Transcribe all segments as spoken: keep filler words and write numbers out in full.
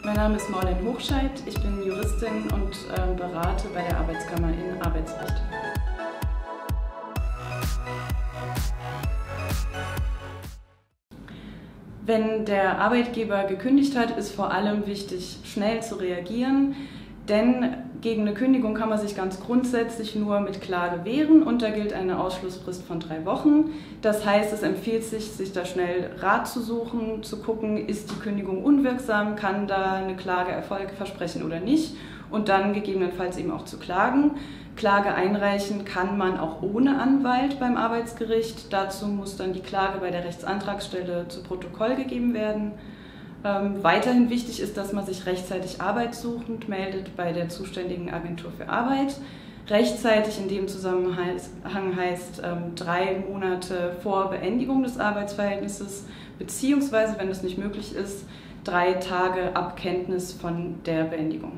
Mein Name ist Maureen Hochscheid, ich bin Juristin und äh, berate bei der Arbeitskammer in Arbeitsrecht. Wenn der Arbeitgeber gekündigt hat, ist vor allem wichtig, schnell zu reagieren, denn gegen eine Kündigung kann man sich ganz grundsätzlich nur mit Klage wehren und da gilt eine Ausschlussfrist von drei Wochen. Das heißt, es empfiehlt sich, sich da schnell Rat zu suchen, zu gucken, ist die Kündigung unwirksam, kann da eine Klage Erfolg versprechen oder nicht und dann gegebenenfalls eben auch zu klagen. Klage einreichen kann man auch ohne Anwalt beim Arbeitsgericht. Dazu muss dann die Klage bei der Rechtsantragsstelle zu Protokoll gegeben werden. Ähm, weiterhin wichtig ist, dass man sich rechtzeitig arbeitssuchend meldet bei der zuständigen Agentur für Arbeit. Rechtzeitig in dem Zusammenhang heißt ähm, drei Monate vor Beendigung des Arbeitsverhältnisses, beziehungsweise, wenn das nicht möglich ist, drei Tage ab Kenntnis von der Beendigung.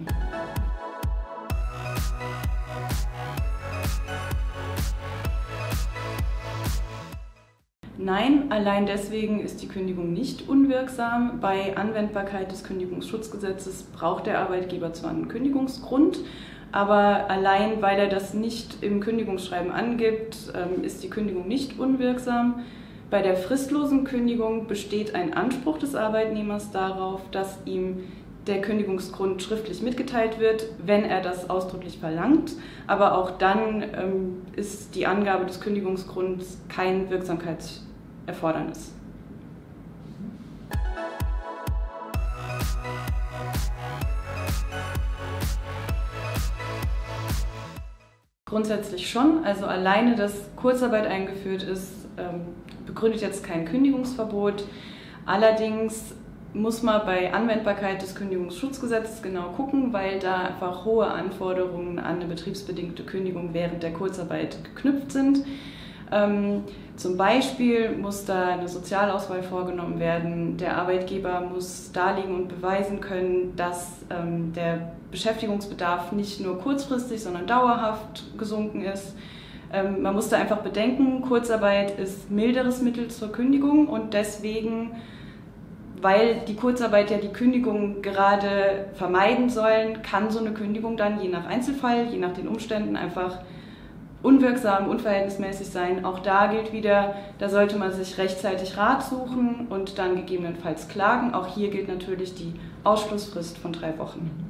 Nein, allein deswegen ist die Kündigung nicht unwirksam. Bei Anwendbarkeit des Kündigungsschutzgesetzes braucht der Arbeitgeber zwar einen Kündigungsgrund, aber allein weil er das nicht im Kündigungsschreiben angibt, ist die Kündigung nicht unwirksam. Bei der fristlosen Kündigung besteht ein Anspruch des Arbeitnehmers darauf, dass ihm der Kündigungsgrund schriftlich mitgeteilt wird, wenn er das ausdrücklich verlangt. Aber auch dann ähm, ist die Angabe des Kündigungsgrunds kein Wirksamkeitserfordernis. Grundsätzlich schon, also alleine, dass Kurzarbeit eingeführt ist, ähm, begründet jetzt kein Kündigungsverbot. Allerdings muss man bei Anwendbarkeit des Kündigungsschutzgesetzes genau gucken, weil da einfach hohe Anforderungen an eine betriebsbedingte Kündigung während der Kurzarbeit geknüpft sind. Ähm, zum Beispiel muss da eine Sozialauswahl vorgenommen werden. Der Arbeitgeber muss darlegen und beweisen können, dass ähm, der Beschäftigungsbedarf nicht nur kurzfristig, sondern dauerhaft gesunken ist. Ähm, man muss da einfach bedenken, Kurzarbeit ist milderes Mittel zur Kündigung und deswegen, weil die Kurzarbeit ja die Kündigung gerade vermeiden sollen, kann so eine Kündigung dann je nach Einzelfall, je nach den Umständen einfach unwirksam, unverhältnismäßig sein. Auch da gilt wieder, da sollte man sich rechtzeitig Rat suchen und dann gegebenenfalls klagen. Auch hier gilt natürlich die Ausschlussfrist von drei Wochen.